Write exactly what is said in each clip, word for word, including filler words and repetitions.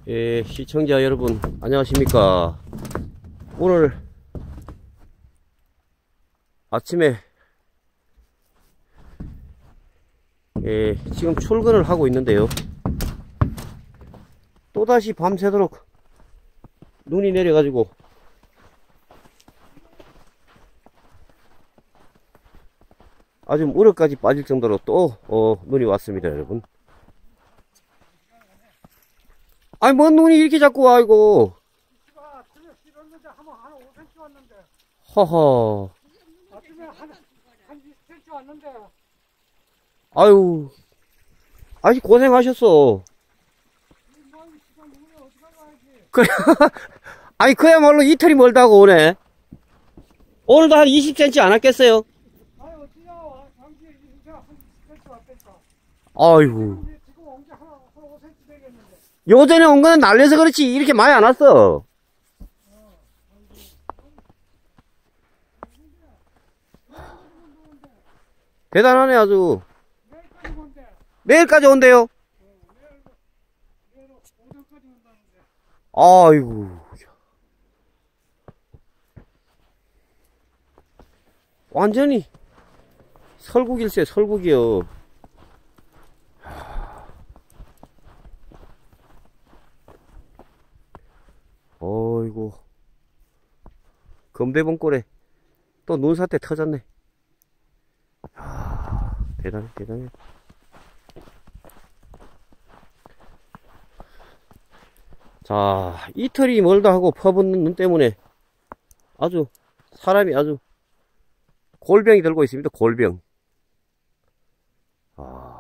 예, 시청자 여러분 안녕하십니까. 오늘 아침에 예, 지금 출근을 하고 있는데요, 또다시 밤새도록 눈이 내려가지고 아주 무릎까지 빠질 정도로 또 어, 눈이 왔습니다 여러분. 아니 뭔 눈이 이렇게 자꾸 와 이거. 허허. 아유, 아직 고생하셨어. 그래. 아니 그야말로 이틀이 멀다고 오네. 오늘도 한 이십 센티미터 안 왔겠어요? 아이고. 요전에 온 거는 날려서 그렇지 이렇게 많이 안 왔어. 대단하네 아주. 내일까지 온대요. 아이고. 완전히 설국일세 설국이요. 어이구, 금대봉골에 또 눈사태 터졌네. 아, 대단해 대단해. 자, 이틀이 멀다 하고 퍼붓는 눈 때문에 아주 사람이 아주 골병이 들고 있습니다. 골병. 아.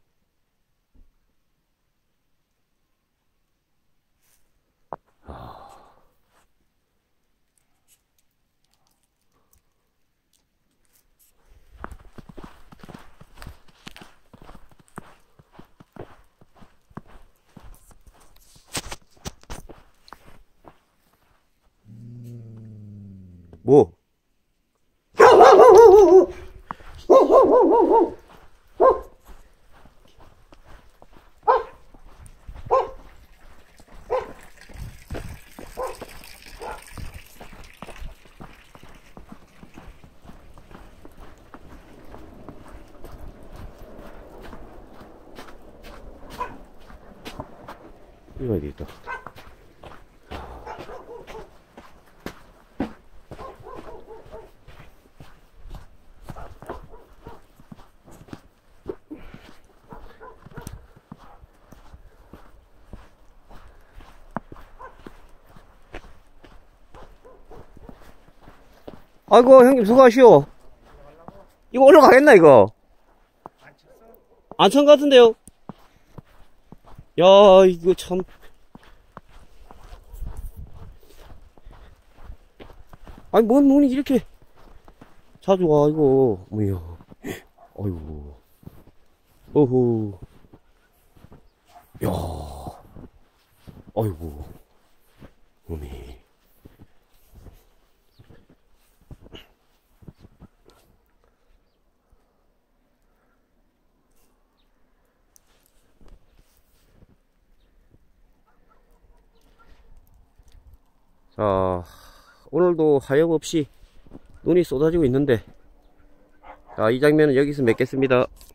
뭐? 이거 어디 있다. 아이고 형님 수고하시오. 이거 올라가겠나 이거? 안 천 것 같은데요? 야 이거 참. 아니 뭔 눈이 이렇게 자주 와 이거. 뭐야. 아이고. 어후. 야. 아이고. 어미. 자, 오늘도 하염없이 눈이 쏟아지고 있는데, 자, 이 장면은 여기서 맺겠습니다.